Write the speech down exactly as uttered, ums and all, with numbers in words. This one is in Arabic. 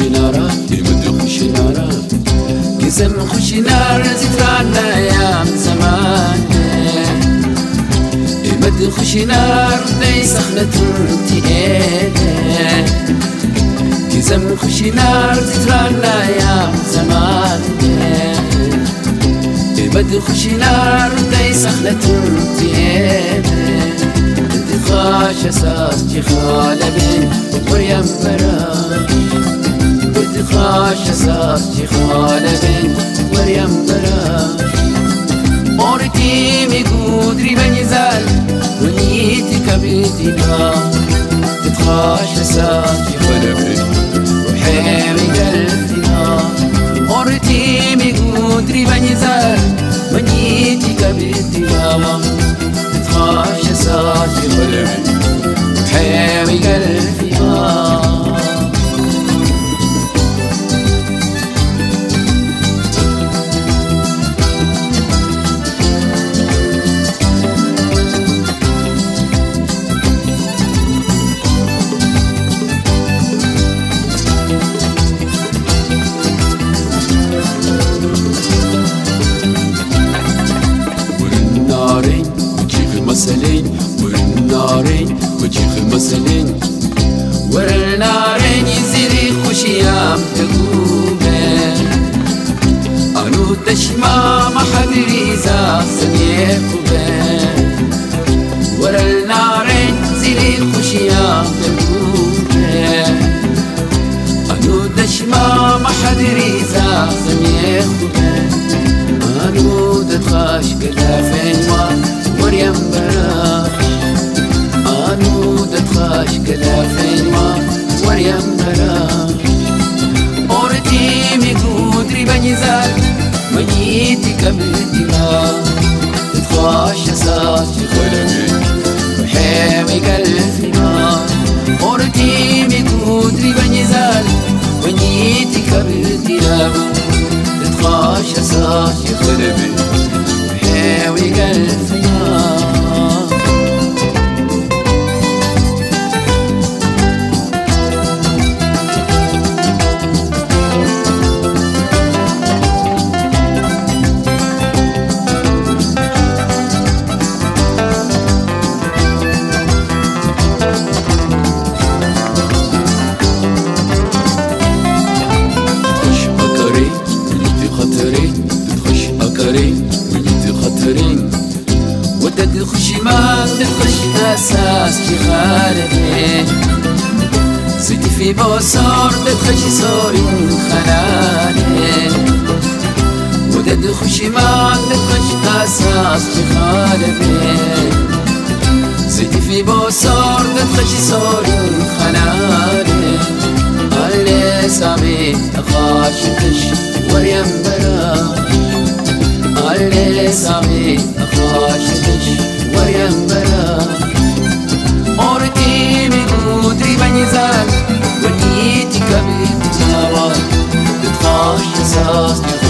خشنارا يمد خشنارا قسم خشنار ذكرانا يا زمان يمد خشنار دي سخنة تيئة قسم خشنار ذكرانا يا زمان يمد خشنار دي سخنة تيئة خاش اساس جخالبين وريم برا خاش اساس جخالبين وريم برا اورتي ميقودري بنزال ونيتي كبيتنا تخاش اساس جخالبين وحيمي قلبنا اورتي ميقودري بنزال ونيتي كبيتنا خاش اساسي قلبي حامي قلبي آه مسلين والنارين وجيخ المسلين ورا النارين يزيري خشيام تقوبين أنو تشما ما حدري زا سميكوبين ورا النارين يزيري خشيام تقوبين أنو تشما ما حدري زا سميكوبين أنو تتخاش كلافين ما وريم برا أنو دتخاش كلافين ما وريم برا أورتي ميقودري بنزال مجيتي كبتنا دتخاش أساس خلقي وحامي قلبي ما أورتي ميقودري بنزال مجيتي كبتنا دتخاش أساس خلقي وحامي قلبي ودد خشي ما تخش أساس جخالبين زيتي في بوصور تخشي صوري خلالين ودد خشي ما تخش أساس جخالبين زيتي في بوصور تخشي صوري خلالين اللي سامي أخاشتش وريم برا اللي سامي أخاشتش وريم برا أورتي ميقودري بنزال ونيتي كبيت نوال تتخاش أساس